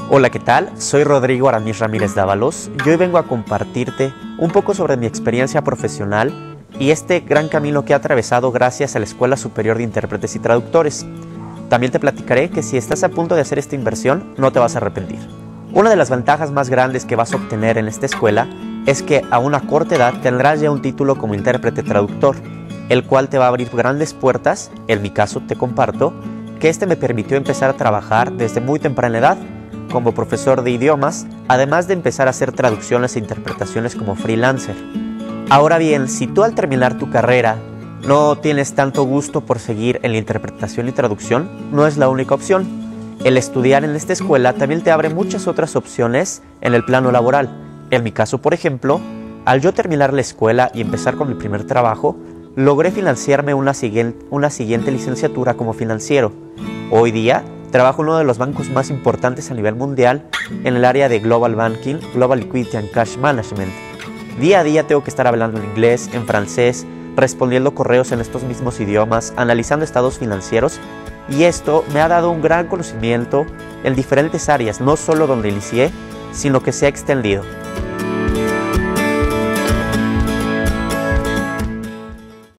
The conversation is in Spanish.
Hola, ¿qué tal? Soy Rodrigo Aramis Ramírez Dávalos y hoy vengo a compartirte un poco sobre mi experiencia profesional y este gran camino que he atravesado gracias a la Escuela Superior de Intérpretes y Traductores. También te platicaré que si estás a punto de hacer esta inversión, no te vas a arrepentir. Una de las ventajas más grandes que vas a obtener en esta escuela es que a una corta edad tendrás ya un título como intérprete traductor, el cual te va a abrir grandes puertas. En mi caso te comparto que este me permitió empezar a trabajar desde muy temprana edad como profesor de idiomas, además de empezar a hacer traducciones e interpretaciones como freelancer. Ahora bien, si tú al terminar tu carrera no tienes tanto gusto por seguir en la interpretación y traducción, no es la única opción. El estudiar en esta escuela también te abre muchas otras opciones en el plano laboral. En mi caso, por ejemplo, al yo terminar la escuela y empezar con mi primer trabajo, logré financiarme una siguiente licenciatura como financiero. Hoy día, trabajo en uno de los bancos más importantes a nivel mundial en el área de Global Banking, Global Liquidity and Cash Management. Día a día tengo que estar hablando en inglés, en francés, respondiendo correos en estos mismos idiomas, analizando estados financieros, y esto me ha dado un gran conocimiento en diferentes áreas, no solo donde inicié, sino que se ha extendido.